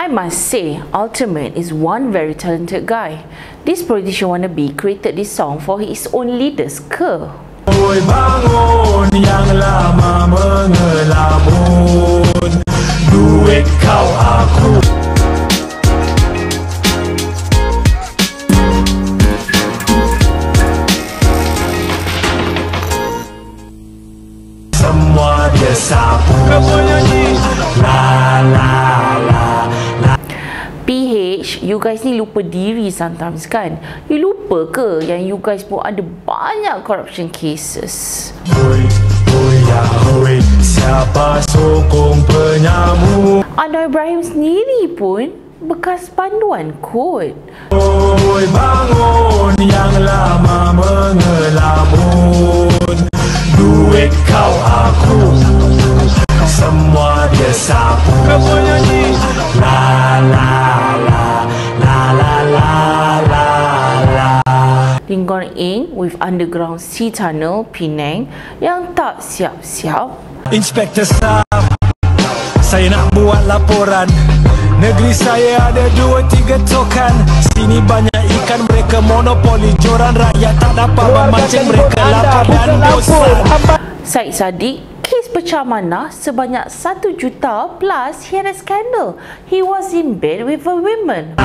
I must say, Ultimate is one very talented guy. This politician wannabe created this song for his own leaders ke? Oi bangun yang lama mengelamun, duit kau aku. Semua dia sapu. La la la la. PH, you guys ni lupa diri sometimes kan? You lupa ke yang you guys pun ada banyak corruption cases? Oi, oi ya oi, siapa sokong penyamun? Anwar Ibrahim sendiri pun bekas panduan kod. Oi bangun yang lama mengelamun, duit kau aku, semua dia sapu. La la la la la la la la. Lingkar Ing with underground sea tunnel Penang yang tak siap-siap. Inspektor Sab, saya nak buat laporan. Negeri saya ada 2-3 tokan. Sini banyak ikan, mereka monopoli joran. Rakyat tak dapat memancing, mereka lapar dan bosan. Syed Saddiq, kes pecah mana sebanyak 1 juta plus he had a scandal. He was in bed with a woman.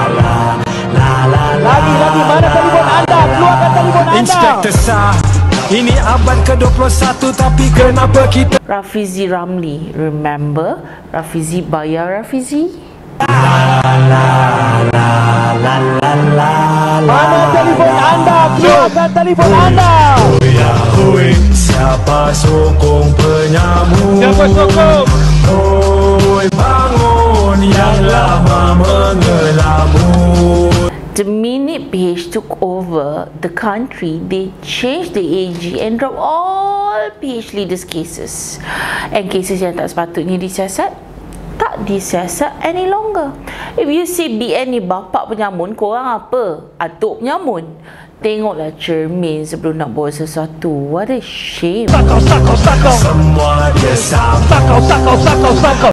Lagi, mana telefon anda? Keluarkan telefon anda. Inspektor Sah, ini abad ke-21 tapi kenapa kita Rafizi Ramli, remember? Rafizi bayar Rafizi? Mana telefon anda? Keluarkan telefon anda. ya oi, siapa sokong penyamun? Siapa sokong? Oi bangun yang lama mengelamun. The minute PH took over the country, they changed the AG and dropped all PH leaders cases. And cases yang tak sepatutnya disiasat, tak disiasat any longer. If you say BN ni bapak penyamun, korang apa? Atuk penyamun. Tengoklah cermin sebelum nak buat sesuatu. What a shame. Semua dia sama. Sakau.